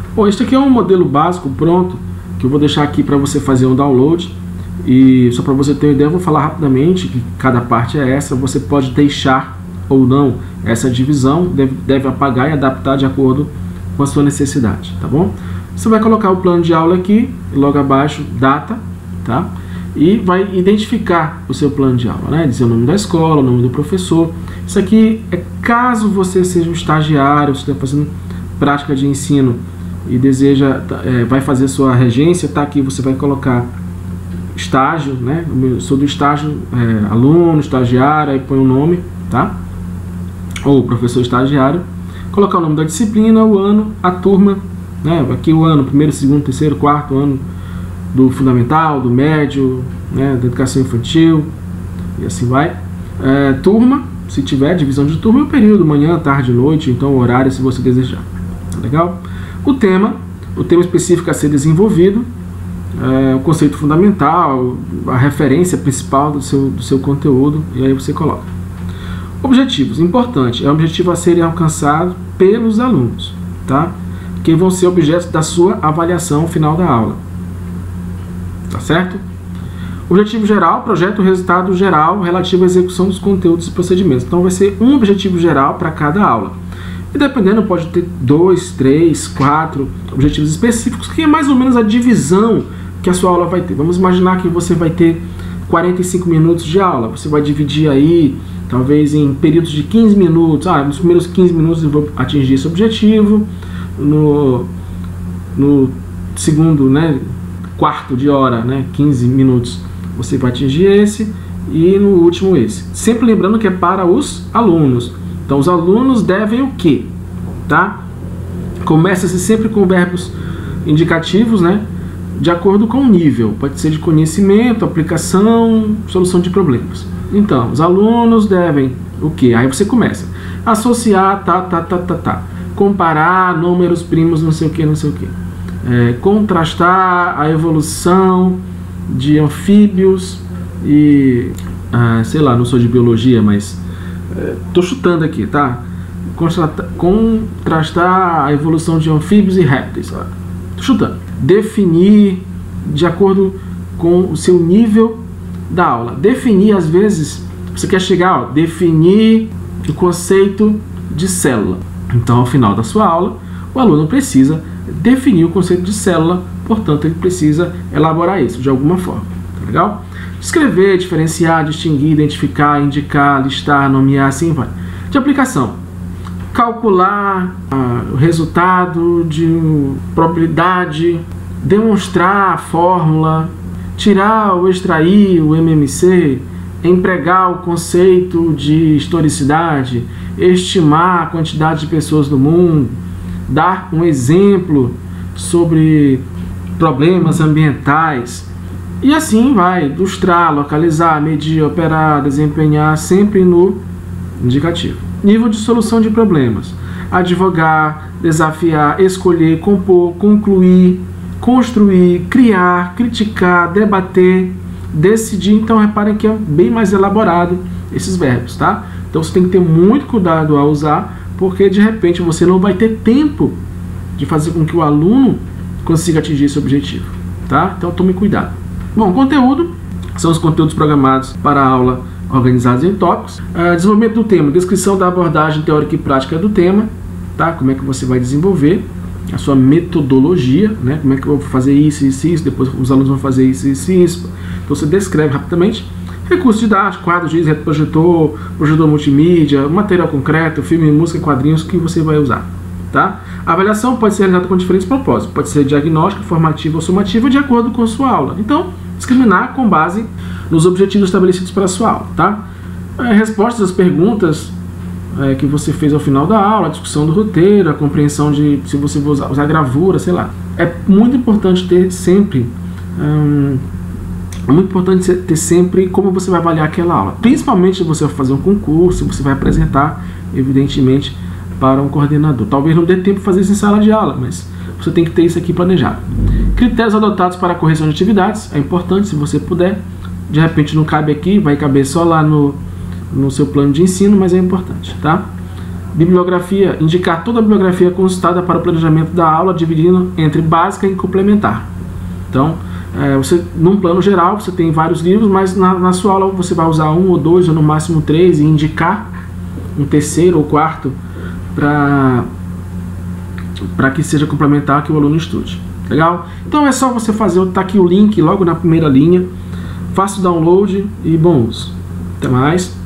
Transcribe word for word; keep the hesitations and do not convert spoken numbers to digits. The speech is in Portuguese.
Bom, este aqui é um modelo básico pronto, que eu vou deixar aqui para você fazer um download. E só para você ter uma ideia, eu vou falar rapidamente que cada parte é essa. Você pode deixar ou não essa divisão, deve, deve apagar e adaptar de acordo com a sua necessidade, tá bom? Você vai colocar o plano de aula aqui, logo abaixo, data, tá? E vai identificar o seu plano de aula, né? Dizer o nome da escola, o nome do professor. Isso aqui é caso você seja um estagiário, você está fazendo prática de ensino e deseja, é, vai fazer sua regência, tá aqui, você vai colocar estágio, né? Eu sou do estágio, é, aluno, estagiário, aí põe o nome, tá? Ou professor estagiário, colocar o nome da disciplina, o ano, a turma, né? Aqui o ano, primeiro, segundo, terceiro, quarto ano do fundamental, do médio, né? Da educação infantil, e assim vai. É, turma, se tiver divisão de turma, é o período, manhã, tarde, noite, então o horário, se você desejar, tá legal? O tema, o tema específico a ser desenvolvido, é, o conceito fundamental, a referência principal do seu, do seu conteúdo, e aí você coloca. Objetivos, importante, é um objetivo a serem alcançado pelos alunos, tá? Que vão ser objetos da sua avaliação final da aula, tá certo? Objetivo geral, projeto o resultado geral relativo à execução dos conteúdos e procedimentos. Então vai ser um objetivo geral para cada aula. E dependendo, pode ter dois, três, quatro objetivos específicos, que é mais ou menos a divisão que a sua aula vai ter. Vamos imaginar que você vai ter quarenta e cinco minutos de aula. Você vai dividir aí, talvez em períodos de quinze minutos. Ah, nos primeiros quinze minutos eu vou atingir esse objetivo. No, no segundo, né, quarto de hora, né, quinze minutos, você vai atingir esse. E no último esse. Sempre lembrando que é para os alunos. Então os alunos devem o quê? Tá? Começa-se sempre com verbos indicativos, né? De acordo com o nível. Pode ser de conhecimento, aplicação, solução de problemas. Então, os alunos devem o quê? Aí você começa. Associar, tá, tá, tá, tá, tá. Comparar números primos, não sei o que, não sei o que. É, contrastar a evolução de anfíbios e... Ah, sei lá, não sou de biologia, mas... Estou chutando aqui, tá? Contrastar a evolução de anfíbios e répteis. Estou chutando. Definir de acordo com o seu nível da aula. Definir, às vezes, você quer chegar, ó, definir o conceito de célula. Então, ao final da sua aula, o aluno precisa definir o conceito de célula, portanto, ele precisa elaborar isso de alguma forma. Tá legal? Escrever, diferenciar, distinguir, identificar, indicar, listar, nomear, assim vai. De aplicação. Calcular ah, o resultado de probabilidade, demonstrar a fórmula, tirar ou extrair o M M C, empregar o conceito de historicidade, estimar a quantidade de pessoas no mundo, dar um exemplo sobre problemas ambientais. E assim vai, ilustrar, localizar, medir, operar, desempenhar, sempre no indicativo. Nível de solução de problemas. Advogar, desafiar, escolher, compor, concluir, construir, criar, criticar, debater, decidir. Então reparem que é bem mais elaborado esses verbos, tá? Então você tem que ter muito cuidado ao usar, porque de repente você não vai ter tempo de fazer com que o aluno consiga atingir esse objetivo, tá? Então tome cuidado. Bom, conteúdo são os conteúdos programados para a aula organizados em tópicos. Uh, desenvolvimento do tema, descrição da abordagem teórica e prática do tema, tá? Como é que você vai desenvolver a sua metodologia, né? Como é que eu vou fazer isso, isso, isso, depois os alunos vão fazer isso, isso, isso. Então você descreve rapidamente. Recurso didático, quadro, giz, retroprojetor, projetor multimídia, material concreto, filme, música, quadrinhos que você vai usar. Tá? A avaliação pode ser realizada com diferentes propósitos. Pode ser diagnóstica, formativa ou sumativa de acordo com a sua aula. Então, discriminar com base nos objetivos estabelecidos para a sua aula. Tá? É, respostas às perguntas é, que você fez ao final da aula, a discussão do roteiro, a compreensão de se você vai usar, usar gravura, sei lá. É muito importante ter sempre... Hum, é muito importante ter sempre como você vai avaliar aquela aula. Principalmente se você vai fazer um concurso, você vai apresentar, evidentemente, para um coordenador. Talvez não dê tempo de fazer isso em sala de aula, mas você tem que ter isso aqui planejado. Critérios adotados para a correção de atividades. É importante, se você puder. De repente não cabe aqui, vai caber só lá no, no seu plano de ensino, mas é importante, tá? Bibliografia, indicar toda a bibliografia consultada para o planejamento da aula, dividindo entre básica e complementar. Então, é, você, num plano geral, você tem vários livros, mas na, na sua aula você vai usar um ou dois, ou no máximo três, e indicar um terceiro ou quarto para para que seja complementar, que o aluno estude. Legal? Então é só você fazer, tá aqui o link logo na primeira linha, faça o download e bons. Até mais.